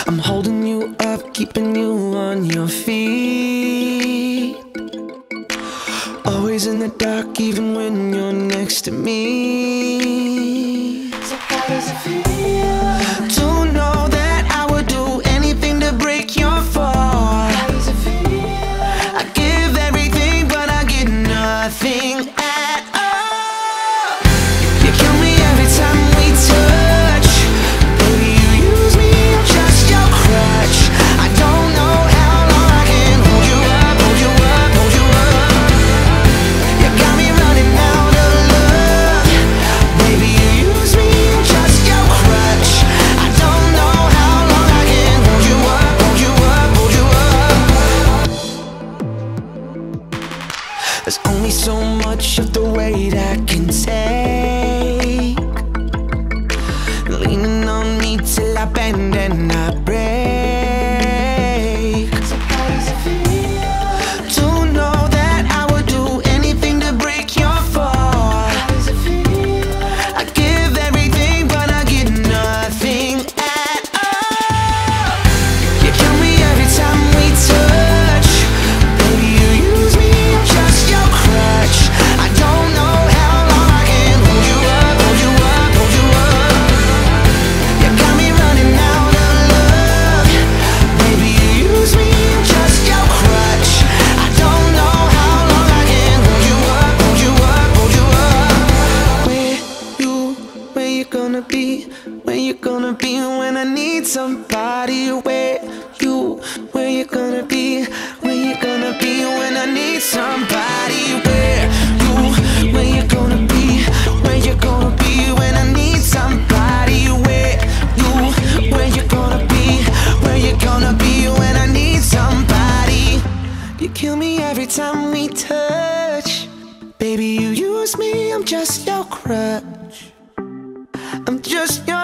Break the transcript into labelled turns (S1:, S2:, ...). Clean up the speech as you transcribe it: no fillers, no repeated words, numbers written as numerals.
S1: I'm holding you up, keeping you on your feet. Always in the dark, even when you're next to me. So how does it feel to know that I would do anything to break your fall? How does it feel? I give everything, but I get nothing at all. You kill me every time we touch. Baby, you use me, I'm just your crutch. I don't know how long I can hold you up, hold you up, hold you up. You got me running out of love. Baby, you use me, I'm just your crutch. I don't know how long I can hold you up, hold you up, hold you up. There's only so much of the weight I can take, leaning on me till I bend and I break. So how does it feel to know that I would do anything to break your fall? How does it feel? I give everything, but I get nothing at all. You kill me every time we touch. Baby, you use me, I'm just your crutch. I don't know how long I can hold you up, hold you up, hold you up. You got me running out of love. Baby, you use me, I'm just your crutch. I don't know how long I can hold you up, hold you up, hold you up. Where you gonna be? Where you gonna be when I need somebody? Where you gonna be? Where you gonna be when I need somebody? Where you gonna be? Where you gonna be when I need somebody? Where you gonna be? Where you gonna be when I need somebody? You kill me every time we touch. Baby, you use me, I'm just your crutch. I'm just your